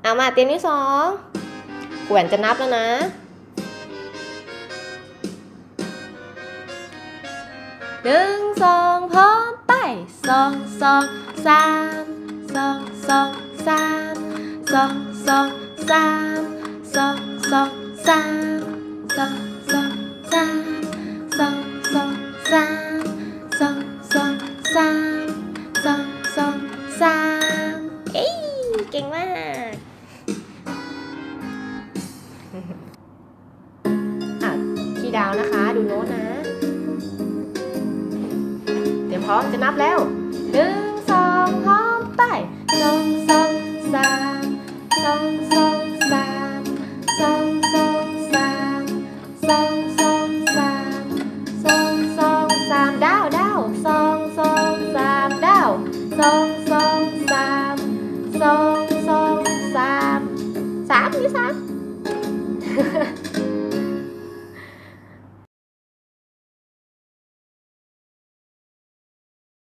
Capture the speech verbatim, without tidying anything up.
เอามาเตรียมนิ้วสองแหวนจะนับแล้วนะหนึ่งสองพร้อมไปสองสองสามสองสองสามสองสองสามสองสองสามสองสองสามสองสองสามสองสองสามสองสองสามเอ้ยเก่งมากอ่ะพี่ดาวนะคะดูโน้ตนะเตรียมพร้อมจะนับแล้วหนึ่งสองพร้อมไปสองสองสามสองสองสามสองสองสามสองสองสามสองสองสามดาวดาวสองสองสามดาวสองสองสามสองสองสามสามหรือสาม